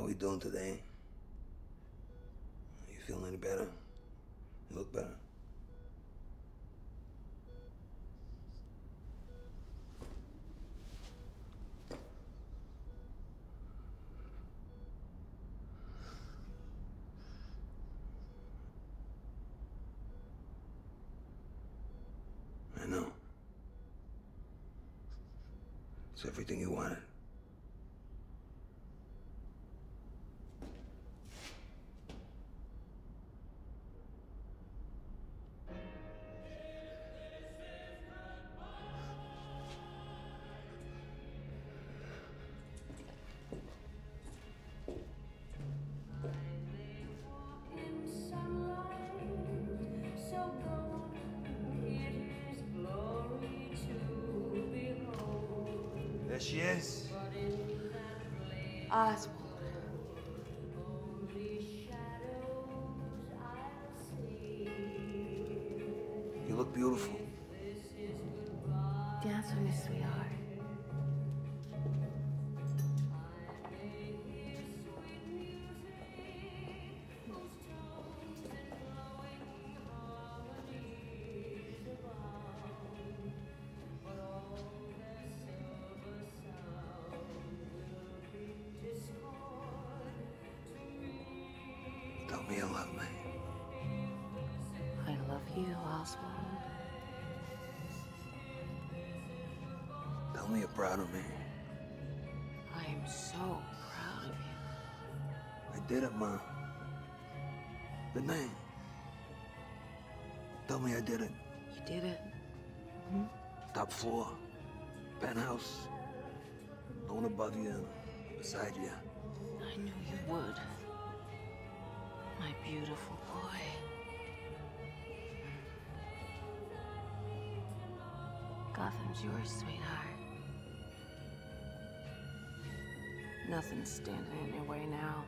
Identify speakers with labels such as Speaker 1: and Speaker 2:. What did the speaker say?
Speaker 1: How we doing today? You feeling any better? You look better. I know. It's everything you wanted. There she is.
Speaker 2: Oswald.
Speaker 1: You look beautiful.
Speaker 2: Dance with me, sweetheart.
Speaker 1: Tell me you love me.
Speaker 2: I love you, Oswald.
Speaker 1: Tell me you're proud of me.
Speaker 2: I am so proud of you.
Speaker 1: I did it, Ma. Didn't I? Tell me I did it.
Speaker 2: You did it.
Speaker 1: Top floor. Penthouse. No one above you. Beside you.
Speaker 2: I knew you would. My beautiful boy. Gotham's yours, sweetheart. Nothing's standing in your way now.